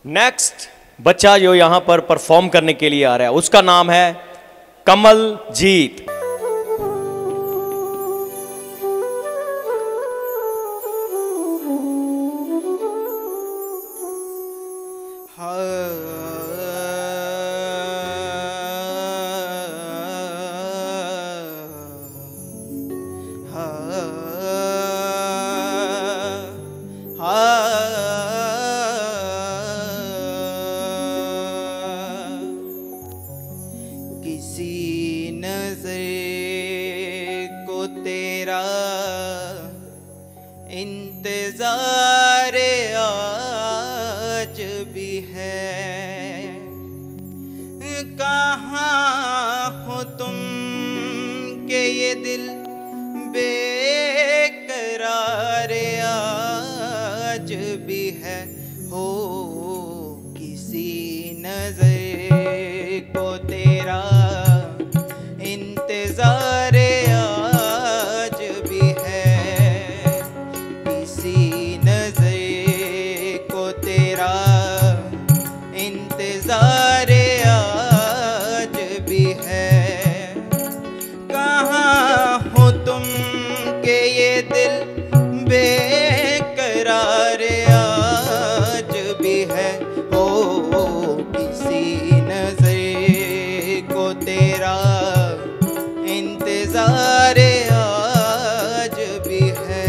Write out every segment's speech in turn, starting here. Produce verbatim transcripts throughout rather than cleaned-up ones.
Next बच्चा जो यहाँ पर परफॉर्म करने के लिए आ रहा है उसका नाम है कमलजीत। किसी नजर को तेरा इंतजार आज भी है, कहाँ हो तुम के ये दिल बेकरार आज भी है। हो किसी नजर को तेरा इंतजार आज भी है, किसी नजर को तेरा इंतजार आज भी है। कहाँ हो तुम के ये दिल बेकरार आज भी है। हो किसी नजर को तेरा इंतजार आज भी है।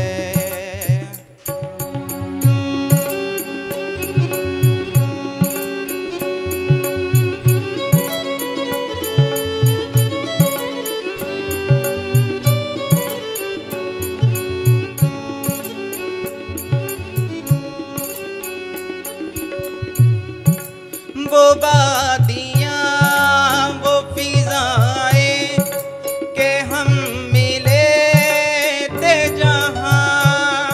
वो वादियाँ वो फिजाएं के हम मिले थे जहाँ,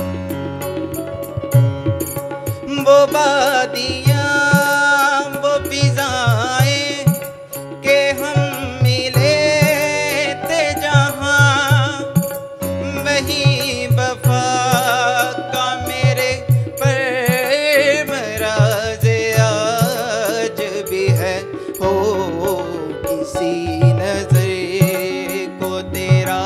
वो वादियाँ वो फिजाएं के हम मिले थे जहाँ, वही वफा का मेरे पर मराज आज भी है। हो किसी नजर को तेरा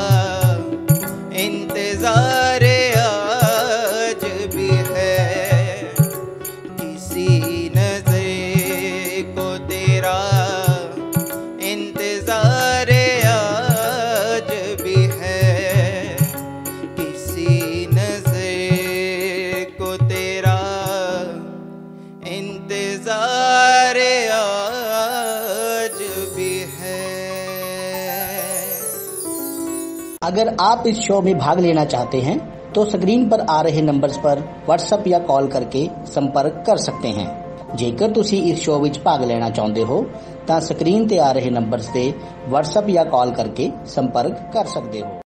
इंतजार आज भी है, किसी नजर को तेरा इंतजार आज भी है, किसी नजर को तेरा इंतजार आज भी है। अगर आप इस शो में भाग लेना चाहते हैं तो स्क्रीन पर आ रहे नंबर्स पर व्हाट्सएप या कॉल करके संपर्क कर सकते हैं। जेकर ਤੁਸੀਂ ਇਸ ਸ਼ੋ ਵਿੱਚ ਭਾਗ ਲੈਣਾ ਚਾਹੁੰਦੇ ਹੋ ਤਾਂ ਸਕਰੀਨ ਤੇ ਆ ਰਹੇ ਨੰਬਰਸ ਤੇ WhatsApp ਜਾਂ ਕਾਲ ਕਰਕੇ ਸੰਪਰਕ ਕਰ ਸਕਦੇ ਹੋ।